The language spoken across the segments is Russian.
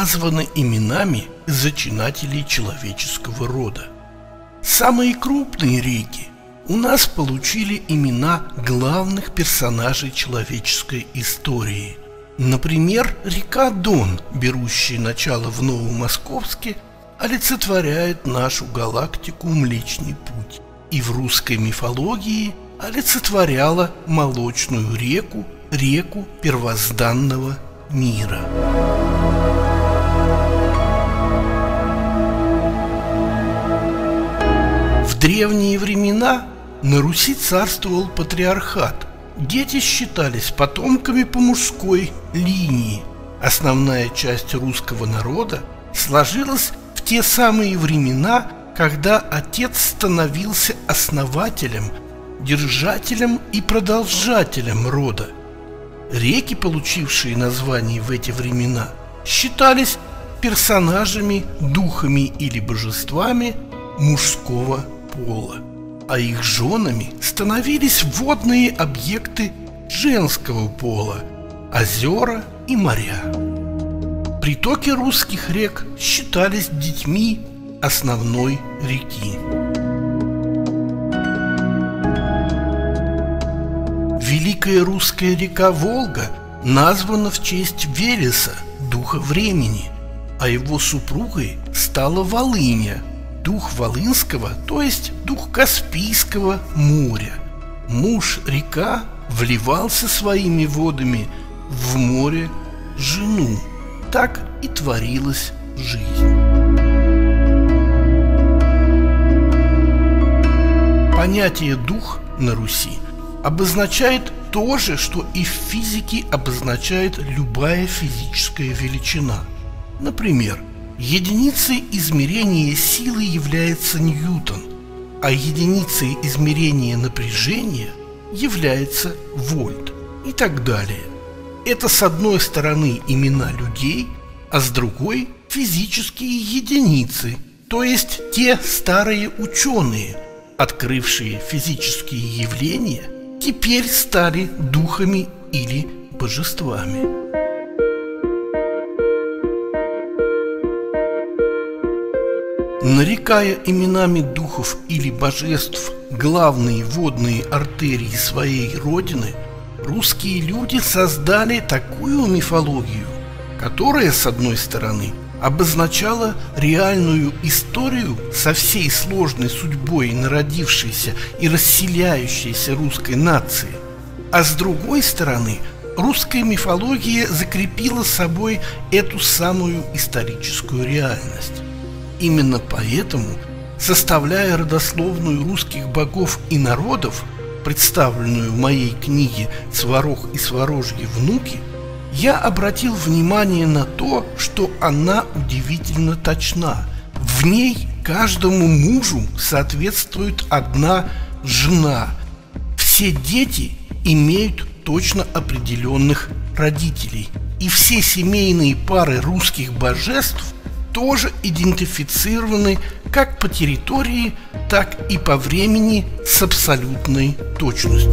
названы именами зачинателей человеческого рода. Самые крупные реки у нас получили имена главных персонажей человеческой истории. Например, река Дон, берущая начало в Новомосковске, олицетворяет нашу галактику Млечный Путь и в русской мифологии олицетворяла молочную реку, реку первозданного мира. В древние времена на Руси царствовал патриархат. Дети считались потомками по мужской линии. Основная часть русского народа сложилась в те самые времена, когда отец становился основателем, держателем и продолжателем рода. Реки, получившие название в эти времена, считались персонажами, духами или божествами мужского пола, а их женами становились водные объекты женского пола – озера и моря. Притоки русских рек считались детьми основной реки. Великая русская река Волга названа в честь Велеса, духа времени, а его супругой стала Волыня, дух Волынского, то есть дух Каспийского моря. Муж-река вливался своими водами в море жену. Так и творилась жизнь. Понятие «дух» на Руси обозначает то же, что и в физике обозначает любая физическая величина. Например, единицей измерения силы является ньютон, а единицей измерения напряжения является вольт и так далее. Это с одной стороны имена людей, а с другой – физические единицы, то есть те старые ученые, открывшие физические явления, теперь стали духами или божествами. Нарекая именами духов или божеств главные водные артерии своей родины, русские люди создали такую мифологию, которая, с одной стороны, обозначала реальную историю со всей сложной судьбой народившейся и расселяющейся русской нации, а с другой стороны, русская мифология закрепила собой эту самую историческую реальность. Именно поэтому, составляя родословную русских богов и народов, представленную в моей книге «Сварог и сварожьи внуки», я обратил внимание на то, что она удивительно точна. В ней каждому мужу соответствует одна жена. Все дети имеют точно определенных родителей. И все семейные пары русских божеств тоже идентифицированы как по территории, так и по времени с абсолютной точностью.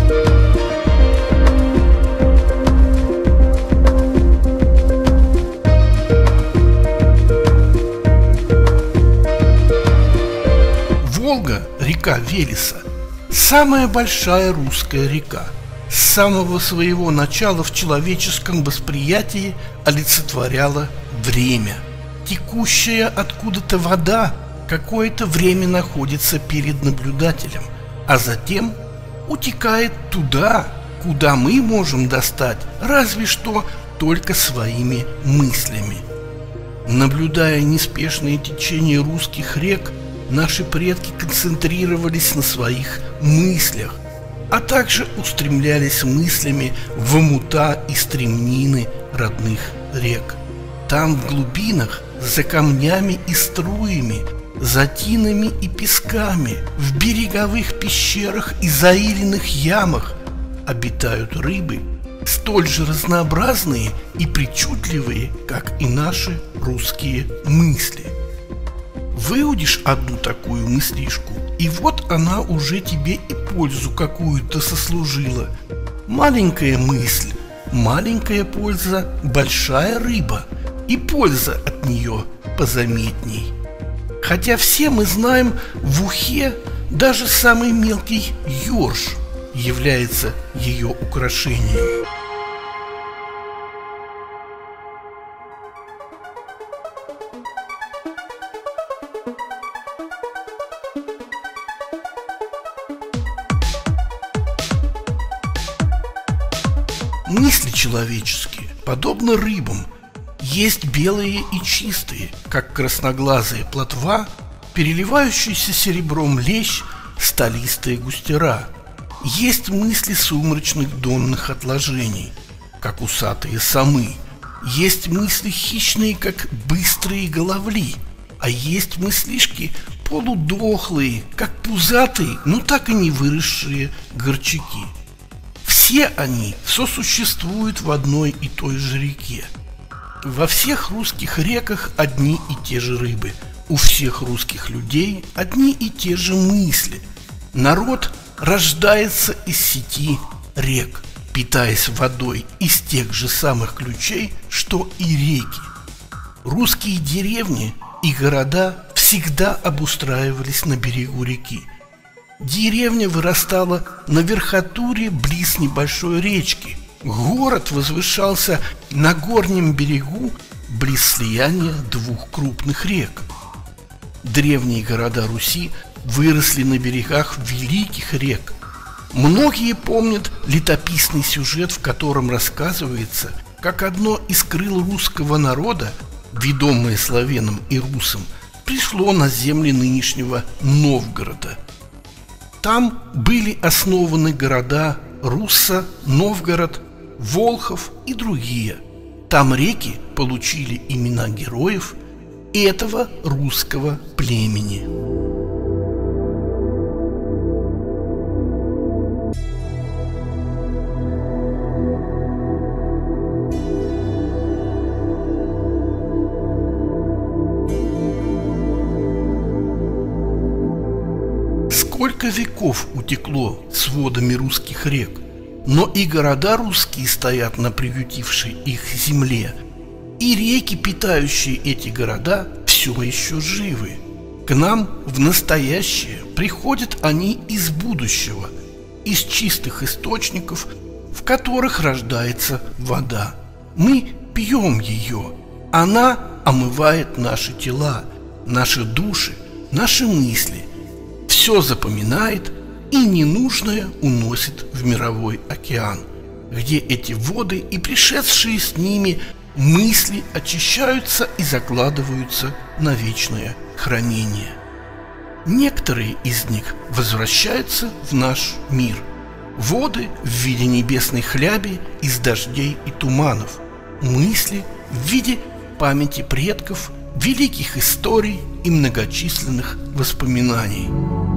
Волга, река Велеса, самая большая русская река. С самого своего начала в человеческом восприятии олицетворяла время. Текущая откуда-то вода какое-то время находится перед наблюдателем, а затем утекает туда, куда мы можем достать разве что только своими мыслями. Наблюдая неспешное течение русских рек, наши предки концентрировались на своих мыслях, а также устремлялись мыслями в омута и стремнины родных рек. Там в глубинах, за камнями и струями, за тинами и песками, в береговых пещерах и заиленных ямах обитают рыбы, столь же разнообразные и причудливые, как и наши русские мысли. Выудишь одну такую мыслишку, и вот она уже тебе и пользу какую-то сослужила. Маленькая мысль, маленькая польза, большая рыба. и польза от нее позаметней. Хотя все мы знаем, в ухе даже самый мелкий ёрш является ее украшением. Мысли человеческие, подобно рыбам, есть белые и чистые, как красноглазая плотва, переливающийся серебром лещ, столистые густера. Есть мысли сумрачных донных отложений, как усатые самы. Есть мысли хищные, как быстрые головли, а есть мыслишки полудохлые, как пузатые, но так и не выросшие горчаки. Все они сосуществуют в одной и той же реке. Во всех русских реках одни и те же рыбы, у всех русских людей одни и те же мысли. Народ рождается из сети рек, питаясь водой из тех же самых ключей, что и реки. Русские деревни и города всегда обустраивались на берегу реки. Деревня вырастала на верхотуре близ небольшой речки. Город возвышался на горнем берегу близ слияния двух крупных рек. Древние города Руси выросли на берегах великих рек. Многие помнят летописный сюжет, в котором рассказывается, как одно из крыл русского народа, ведомое славянам и русам, пришло на земли нынешнего Новгорода. Там были основаны города Русса, Новгород, Волхов и другие. Там реки получили имена героев этого русского племени. Сколько веков утекло с водами русских рек, но и города русские стоят на приютившей их земле, и реки, питающие эти города, все еще живы. К нам в настоящее приходят они из будущего, из чистых источников, в которых рождается вода. Мы пьем ее, она омывает наши тела, наши души, наши мысли, все запоминает и ненужное уносит в мировой океан, где эти воды и пришедшие с ними мысли очищаются и закладываются на вечное хранение. Некоторые из них возвращаются в наш мир. Воды в виде небесной хляби из дождей и туманов, мысли в виде памяти предков, великих историй и многочисленных воспоминаний.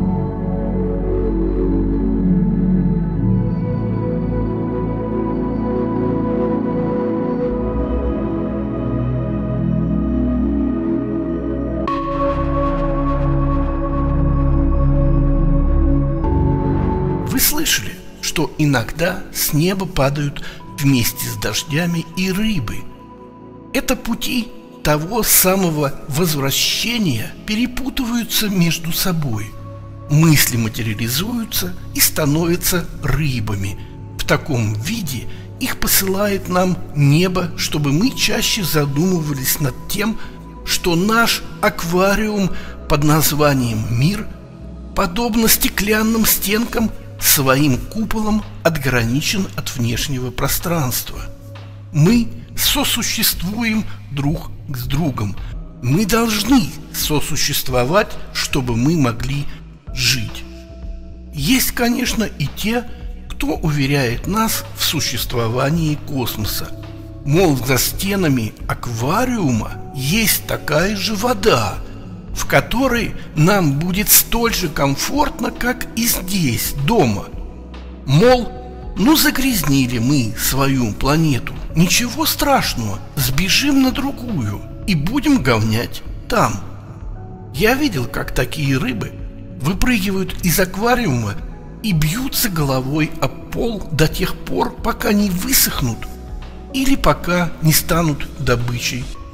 Вы слышали, что иногда с неба падают вместе с дождями и рыбы? Это пути того самого возвращения перепутываются между собой. Мысли материализуются и становятся рыбами. В таком виде их посылает нам небо, чтобы мы чаще задумывались над тем, что наш аквариум под названием «Мир», подобно стеклянным стенкам, своим куполом отграничен от внешнего пространства. Мы сосуществуем друг с другом. Мы должны сосуществовать, чтобы мы могли жить. Есть, конечно, и те, кто уверяет нас в существовании космоса. Мол, за стенами аквариума есть такая же вода, в которой нам будет столь же комфортно, как и здесь, дома. Мол, ну загрязнили мы свою планету, ничего страшного, сбежим на другую и будем говнять там. Я видел, как такие рыбы выпрыгивают из аквариума и бьются головой об пол до тех пор, пока не высохнут или пока не станут добычей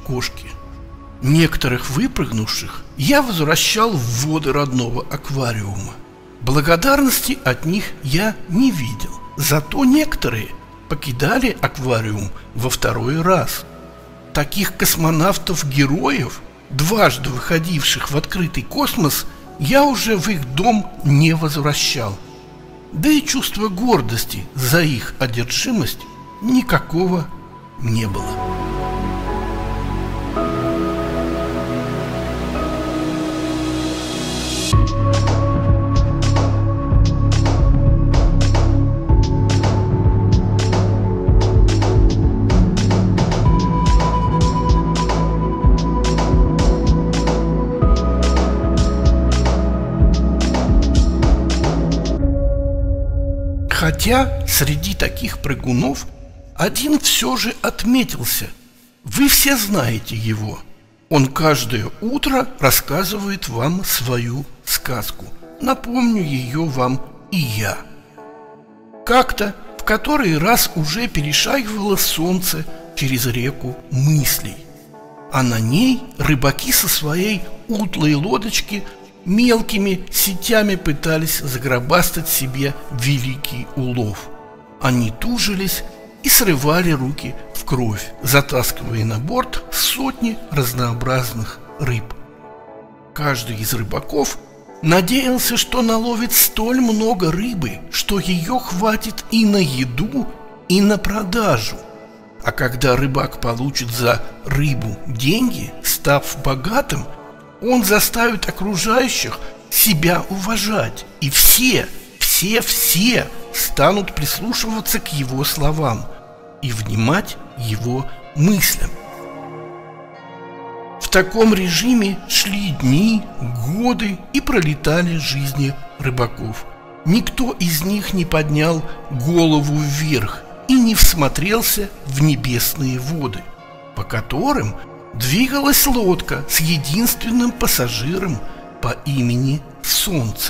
кошки. Некоторых выпрыгнувших я возвращал в воды родного аквариума. Благодарности от них я не видел, зато некоторые покидали аквариум во второй раз. Таких космонавтов-героев, дважды выходивших в открытый космос, я уже в их дом не возвращал. Да и чувства гордости за их одержимость никакого не было. Хотя среди таких прыгунов один все же отметился. Вы все знаете его. Он каждое утро рассказывает вам свою сказку. Напомню ее вам и я. Как-то в который раз уже перешагивало солнце через реку мыслей, а на ней рыбаки со своей утлой лодочки мелкими сетями пытались загробастать себе великий улов. Они тужились и срывали руки в кровь, затаскивая на борт сотни разнообразных рыб. Каждый из рыбаков надеялся, что наловит столь много рыбы, что ее хватит и на еду, и на продажу. А когда рыбак получит за рыбу деньги, став богатым, он заставит окружающих себя уважать, и все станут прислушиваться к его словам и внимать его мыслям. В таком режиме шли дни, годы и пролетали жизни рыбаков. Никто из них не поднял голову вверх и не всмотрелся в небесные воды, по которым двигалась лодка с единственным пассажиром по имени Солнце.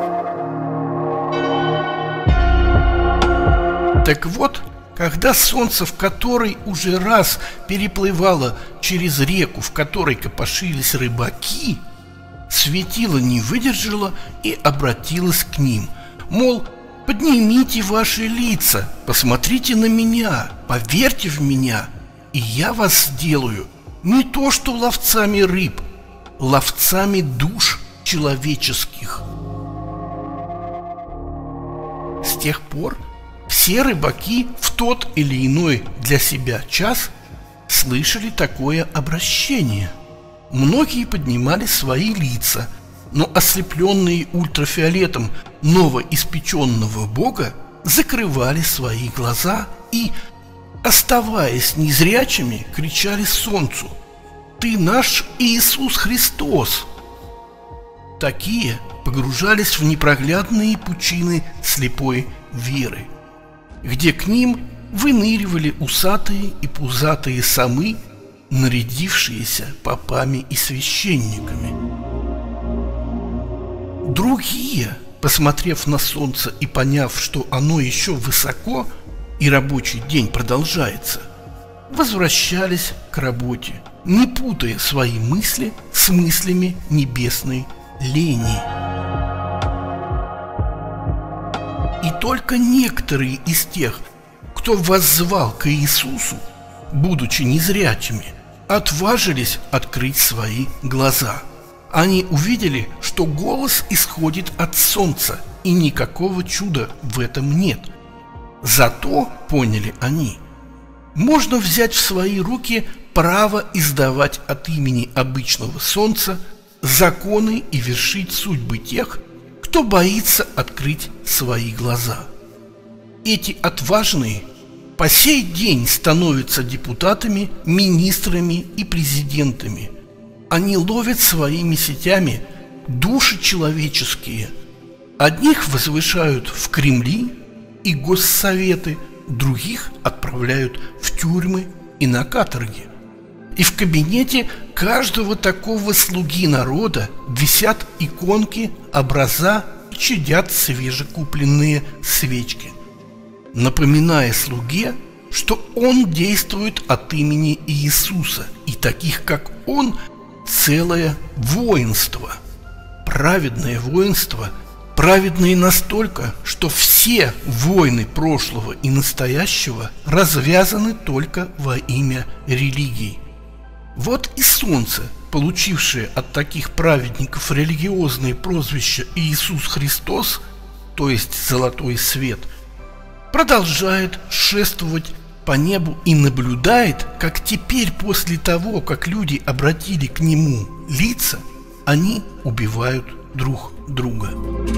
Так вот, когда Солнце, в которой уже раз переплывало через реку, в которой копошились рыбаки, светило не выдержало и обратилось к ним, мол, поднимите ваши лица, посмотрите на меня, поверьте в меня, и я вас сделаю не то что ловцами рыб, ловцами душ человеческих. С тех пор все рыбаки в тот или иной для себя час слышали такое обращение. Многие поднимали свои лица, но ослепленные ультрафиолетом новоиспеченного бога закрывали свои глаза и, оставаясь незрячими, кричали солнцу: «Ты наш Иисус Христос!» Такие погружались в непроглядные пучины слепой веры, где к ним выныривали усатые и пузатые самы, нарядившиеся попами и священниками. Другие, посмотрев на солнце и поняв, что оно еще высоко и рабочий день продолжается, возвращались к работе, не путая свои мысли с мыслями небесной лени. И только некоторые из тех, кто воззвал к Иисусу, будучи незрячими, отважились открыть свои глаза. Они увидели, что голос исходит от солнца, и никакого чуда в этом нет. Зато, поняли они, можно взять в свои руки право издавать от имени обычного солнца законы и вершить судьбы тех, кто боится открыть свои глаза. Эти отважные по сей день становятся депутатами, министрами и президентами. Они ловят своими сетями души человеческие. Одних возвышают в Кремли и госсоветы, других отправляют в тюрьмы и на каторги. И в кабинете каждого такого слуги народа висят иконки, образа и чадят свежекупленные свечки, напоминая слуге что он действует от имени Иисуса, и таких, как он, целое воинство. Праведное воинство, праведные настолько, что все войны прошлого и настоящего развязаны только во имя религии. Вот и солнце, получившее от таких праведников религиозное прозвище Иисус Христос, то есть золотой свет, продолжает шествовать по небу и наблюдает, как теперь после того, как люди обратили к нему лица, они убивают друг друга.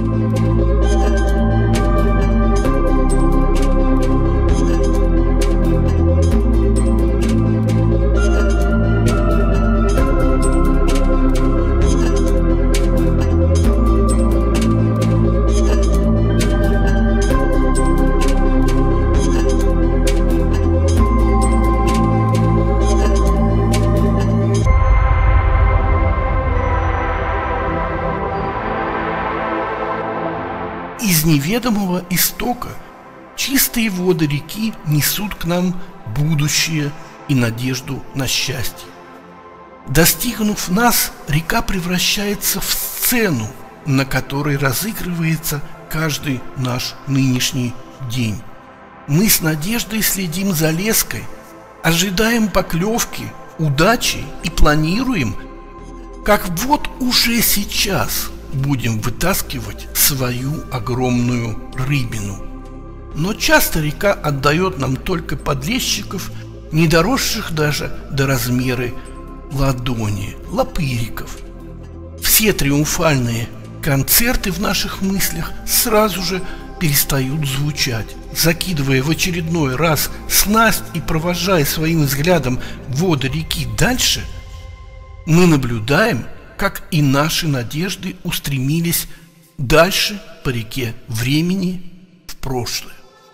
Из неведомого истока чистые воды реки несут к нам будущее и надежду на счастье. Достигнув нас, река превращается в сцену, на которой разыгрывается каждый наш нынешний день. Мы с надеждой следим за леской, ожидаем поклевки, удачи и планируем, как вот уже сейчас будем вытаскивать свою огромную рыбину. Но часто река отдает нам только подлещиков, не доросших даже до размера ладони, лопыриков. Все триумфальные концерты в наших мыслях сразу же перестают звучать. Закидывая в очередной раз снасть и провожая своим взглядом воды реки дальше, мы наблюдаем, как и наши надежды устремились дальше по реке времени в прошлое.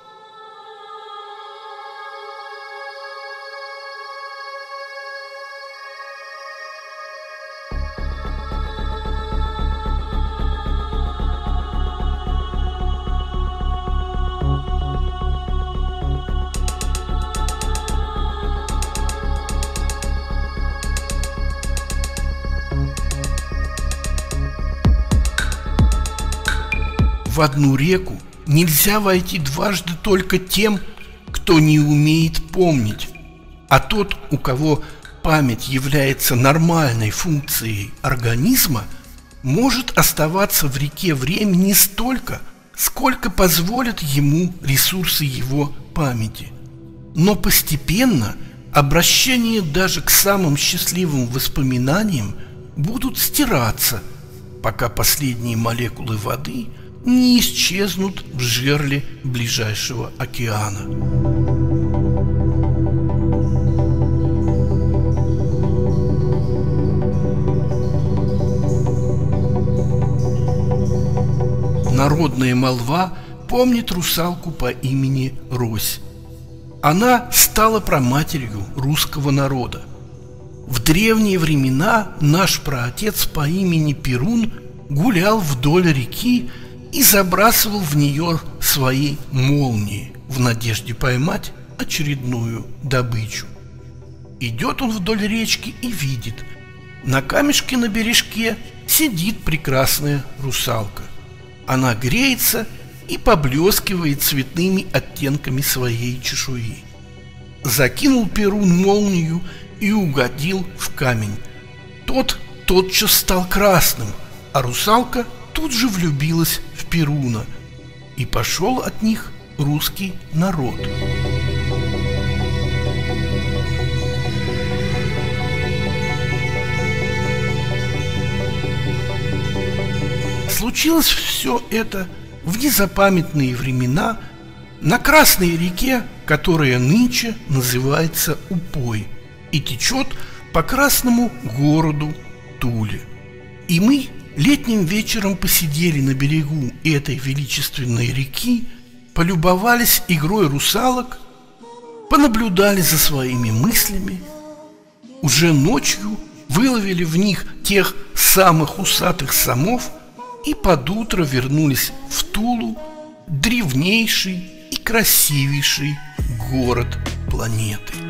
В одну реку нельзя войти дважды только тем, кто не умеет помнить, а тот, у кого память является нормальной функцией организма, может оставаться в реке времени столько, сколько позволят ему ресурсы его памяти. Но постепенно обращения даже к самым счастливым воспоминаниям будут стираться, пока последние молекулы воды не исчезнут в жерле ближайшего океана. Народная молва помнит русалку по имени Рось. Она стала праматерью русского народа. В древние времена наш праотец по имени Перун гулял вдоль реки и забрасывал в нее свои молнии в надежде поймать очередную добычу. Идет он вдоль речки и видит, на камешке на бережке сидит прекрасная русалка. Она греется и поблескивает цветными оттенками своей чешуи. Закинул Перун молнию и угодил в камень. Тот тотчас стал красным, а русалка тут же влюбилась в Перуна, и пошел от них русский народ. Случилось все это в незапамятные времена на Красной реке, которая нынче называется Упой и течет по красному городу Туле. И мы летним вечером посидели на берегу этой величественной реки, полюбовались игрой русалок, понаблюдали за своими мыслями. Уже ночью выловили в них тех самых усатых самов и под утро вернулись в Тулу, древнейший и красивейший город планеты.